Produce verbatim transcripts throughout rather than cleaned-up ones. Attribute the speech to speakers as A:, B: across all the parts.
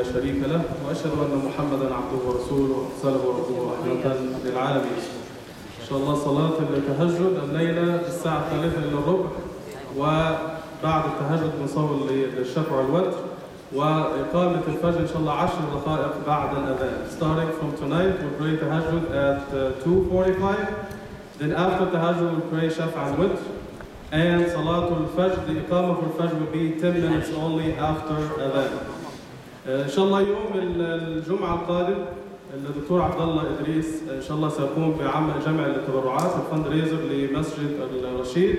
A: لا شريك له، وأشهد أن محمدًا عبده ورسوله أرسله ربه رحمة للعالمين. إن شاء الله صلاة التهجد الليلة الساعة الثالثة إلى الربع، وبعد التهجد نصلي للشفع والوتر، وإقامة الفجر إن شاء الله عشر دقائق بعد الأذان. Starting from tonight, we'll pray tahajjud at uh, two forty-five. Then after tahajjud, we'll pray shafa and witr. And Salatul Fajr, the Iqamah for Fajr will be ten minutes only after Adhan. إن شاء الله يوم الجمعة القادم الدكتور عبد الله إدريس إن شاء الله سيقوم بعمل جمع التبرعات الفند ريزر لمسجد الرشيد.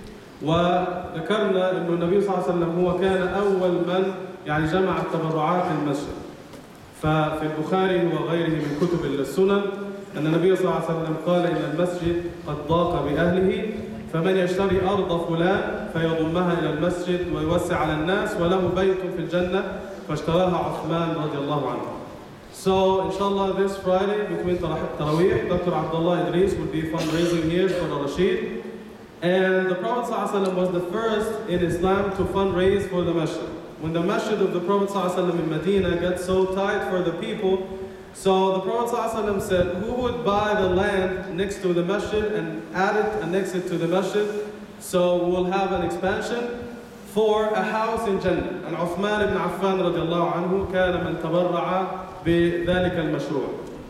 A: وذكرنا أن النبي صلى الله عليه وسلم هو كان أول من يعني جمع التبرعات للمسجد. ففي البخاري وغيره من كتب السنن أن النبي صلى الله عليه وسلم قال إن المسجد قد ضاق بأهله، فمن يشتري أرض فلان فيضمها إلى المسجد ويوسع على الناس وله بيت في الجنة فاشتراها عثمان رضي الله عنه. So inshallah this Friday between Taraweeh, Doctor Abdullah Idris will be fundraising here for the Rashid. And the Prophet ﷺ was the first in Islam to fundraise for the masjid. When the masjid of the Prophet ﷺ in Medina got so tight for the people, so the Prophet ﷺ said, who would buy the land next to the masjid and add it and next it to the masjid? So we'll have an expansion for a house in Jannah. And Uthman ibn Affan radiallahu anhu كان من تبرع بذلك المشروع.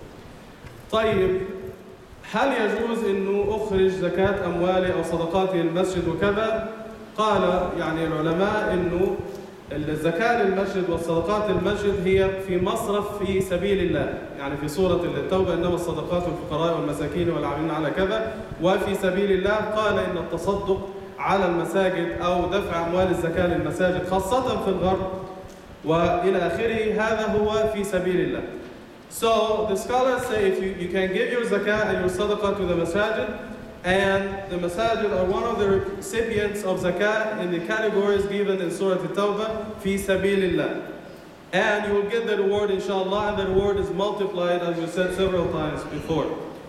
A: طيب، هل يجوز إنه أخرج زكاة أموالي أو صدقاتي للمسجد وكذا؟ قال يعني العلماء إنه الزكاة للمسجد والصدقات للمسجد هي في مصرف في سبيل الله، يعني في سورة التوبة إنما الصدقات والفقراء والمساكين والعاملين على كذا وفي سبيل الله. قال إن التصدق على المساجد أو دفع أموال الزكاة للمساجد خاصة في الغرب وإلى آخره هذا هو في سبيل الله. So the scholars say if you, you can give your zakah and your sadaqah to the masajid, and the masajid are one of the recipients of zakah in the categories given in Surah At-Tawbah, fi sabilillah. And you will get the reward inshallah, and the reward is multiplied as we said several times before.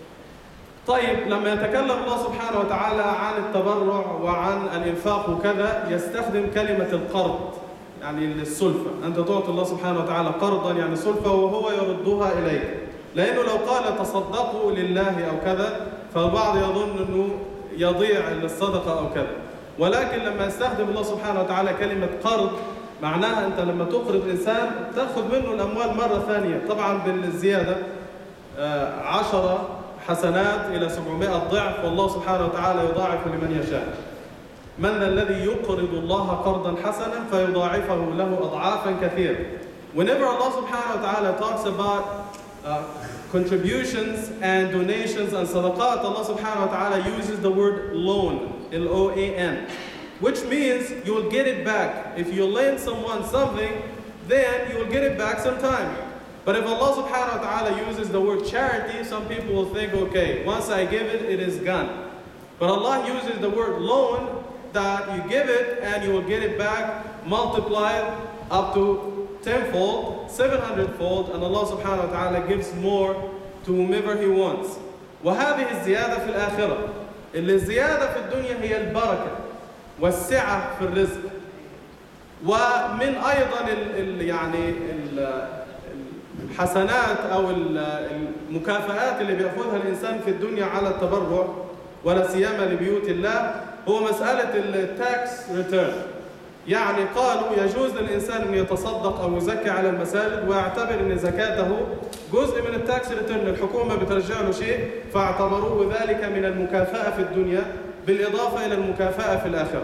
A: طيب، لما يتكلم الله سبحانه وتعالى عن التبرع وعن الإنفاق وكذا يستخدم كلمة القرض، يعني السلفة. أنت تعطي الله سبحانه وتعالى قرضا يعني سلفة وهو يردها إليك. لأنه لو قال تصدقوا لله أو كذا فالبعض يظن أنه يضيع الصدقة أو كذا، ولكن لما يستخدم الله سبحانه وتعالى كلمة قرض معناها أنت لما تقرض إنسان تأخذ منه الأموال مرة ثانية، طبعا بالزيادة عشرة حسنات إلى سبعمائة ضعف، والله سبحانه وتعالى يضاعف لمن يشاء. من ذا الذي يقرض الله قرضا حسنا فيضاعفه له أضعافا كثيرة. Whenever Allah subhanahu wa ta'ala talks about uh, contributions and donations and sadaqat, Allah subhanahu wa ta'ala uses the word loan, L O A N, which means you will get it back. If you lend someone something, then you will get it back sometime. But if Allah subhanahu wa ta'ala uses the word charity, some people will think, okay, once I give it, it is gone. But Allah uses the word loan, that you give it and you will get it back multiplied up to tenfold, seven hundredfold, and Allah subhanahu wa ta'ala gives more to whomever He wants. وهذه الزيادة في الآخرة. اللي الزيادة في الدنيا هي البركة والسعة في الرزق. ومن أيضا ال ال يعني ال الحسنات أو المكافآت اللي بيأخذها الإنسان في الدنيا على التبرع ولا سيما لبيوت الله هو مسألة التاكس ريتيرن. يعني قالوا يجوز للإنسان أن يتصدق أو يزكي على المساجد ويعتبر أن زكاته جزء من التاكس ريتيرن، الحكومة بترجع له شيء، فاعتبروه ذلك من المكافأة في الدنيا بالإضافة إلى المكافأة في الآخرة.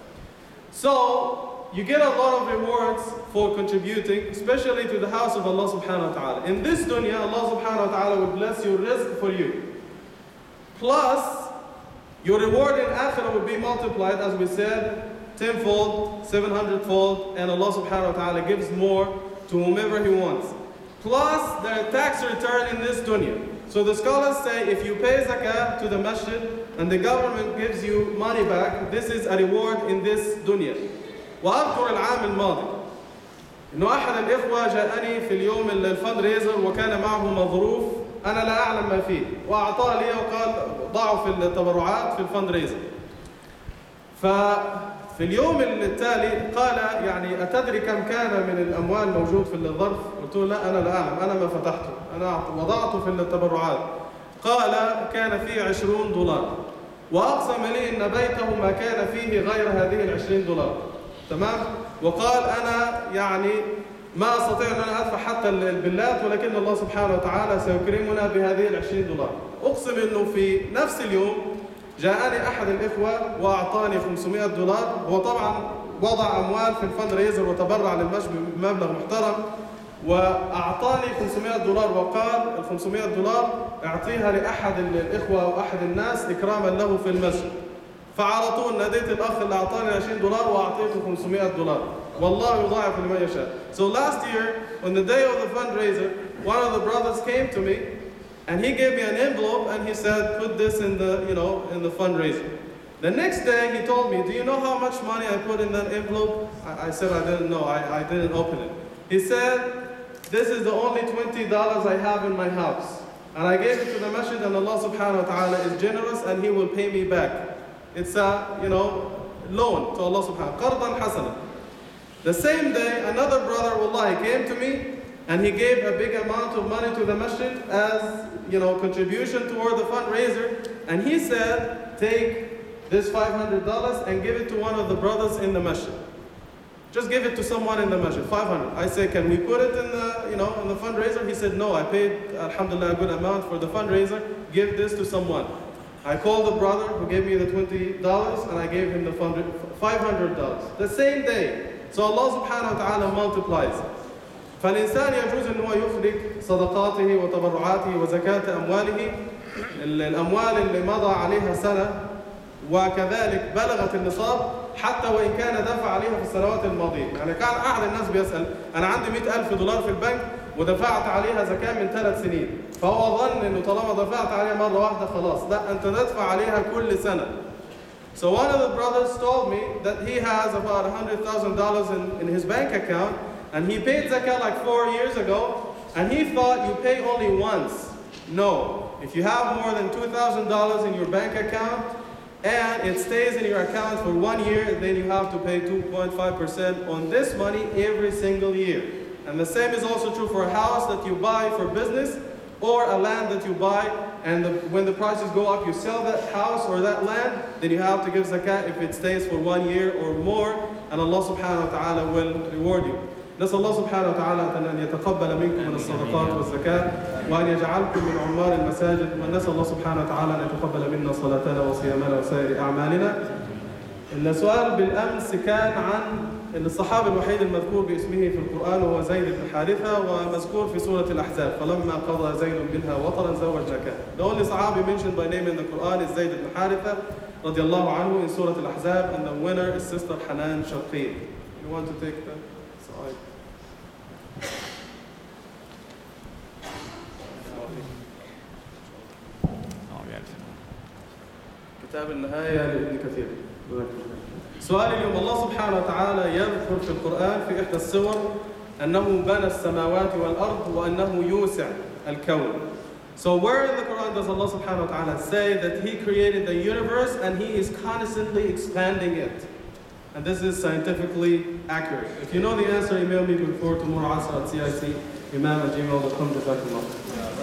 A: So you get a lot of rewards for contributing, especially to the house of Allah subhanahu wa ta'ala. In this dunya, Allah subhanahu wa ta'ala will bless your rizq for you. Plus, your reward in akhirah will be multiplied, as we said, tenfold, seven hundredfold, and Allah subhanahu wa ta'ala gives more to whomever He wants. Plus, there are tax return in this dunya. So the scholars say if you pay zakah to the masjid and the government gives you money back, this is a reward in this dunya. وأذكر العام الماضي إنه أحد الإخوة جاءني في اليوم الفند ريزر وكان معه مظروف أنا لا أعلم ما فيه، وأعطاه لي وقال ضعوا في التبرعات في الفند ريزر. ف في اليوم التالي قال يعني أتدري كم كان من الأموال موجود في الظرف؟ قلت له لا أنا لا أعلم، أنا ما فتحته، أنا وضعته في التبرعات. قال كان فيه عشرون دولار، وأقسم لي أن بيته ما كان فيه غير هذه العشرين دولار. تمام؟ وقال أنا يعني ما أستطيع أن أنا أدفع حتى البلات، ولكن الله سبحانه وتعالى سيكرمنا بهذه العشرين دولار. أقسم أنه في نفس اليوم جاءني أحد الإخوة وأعطاني خمسمائة دولار. هو طبعا وضع أموال في الفند ريزر وتبرع للمسجد بمبلغ محترم، وأعطاني خمسمائة دولار وقال ال خمسمائة دولار أعطيها لأحد الإخوة أو أحد الناس إكراما له في المسجد. فعلى طول ناديت الأخ اللي أعطاني عشرين دولار وأعطيته خمسمائة دولار. والله يضاعف لمن يشاء. So last year, on the day of the fundraiser, one of the brothers came to me and he gave me an envelope and he said, put this in the, you know, in the fundraiser. The next day he told me, do you know how much money I put in that envelope? I, I said I didn't know, I, I didn't open it. He said, this is the only twenty dollars I have in my house. And I gave it to the masjid, and Allah subhanahu wa ta'ala is generous and He will pay me back. It's a, you know, loan to Allah subhanahu wa ta'ala. Qardan hasana. The same day, another brother, wallahi, came to me and he gave a big amount of money to the masjid as, you know, contribution toward the fundraiser. And he said, take this five hundred dollars and give it to one of the brothers in the masjid. Just give it to someone in the masjid, five hundred. I said, can we put it in the, you know, in the fundraiser? He said, no, I paid, alhamdulillah, a good amount for the fundraiser. Give this to someone. I called the brother who gave me the twenty dollars and I gave him the five hundred dollars. The same day. So Allah subhanahu wa ta'ala multiplies. فالإنسان يجوز أنه يخرج صدقاته وتبرعاته وزكاة أمواله، الأموال اللي مضى عليها سنة وكذلك بلغت النصاب حتى وإن كان دفع عليها في السنوات الماضية. يعني كان أحد الناس بيسأل أنا عندي مئة ألف دولار في البنك ودفعت عليها زكاة من ثلاث سنين، فهو ظن أنه طالما دفعت عليها مرة واحدة خلاص، لا أنت تدفع عليها كل سنة. So one of the brothers told me that he has about one hundred thousand dollars in, in his bank account and he paid zakah like four years ago and he thought you pay only once. No, if you have more than two thousand dollars in your bank account and it stays in your account for one year, then you have to pay two point five percent on this money every single year. And the same is also true for a house that you buy for business or a land that you buy, and the, when the prices go up, you sell that house or that land, then you have to give zakah if it stays for one year or more, and Allah subhanahu wa ta'ala will reward you. نسأل الله سبحانه وتعالى أن يتقبل منكم من الصدقات والزكاة وأن يجعلكم من عمار المساجد، ونسأل الله سبحانه وتعالى أن يتقبل منا صلاتنا وصيامنا وسائر أعمالنا. السؤال بالأمس كان عن الصحابي الوحيد المذكور باسمه في القرآن وهو زيد بن حارثة ومذكور في سورة الأحزاب فلما قضى زيد منها وطرا زوجناكها. The only Sahabi mentioned by name in the Quran is Zayd ibn Haritha رضي الله عنه in Surah Al-Ahzab, and the winner is Sister Hanan Sharqi. You want to take that? Sorry. كتاب النهاية لابن كثير. سؤال اليوم، الله سبحانه وتعالى يذكر في القرآن في إحدى السور أنه بنى السماوات والأرض وأنه يوسع الكون. So where in the Quran does Allah subhanahu wa ta'ala say that He created the universe and He is constantly expanding it? And this is scientifically accurate. If you know the answer, email me before tomorrow asr at C I C imam at gmail dot com.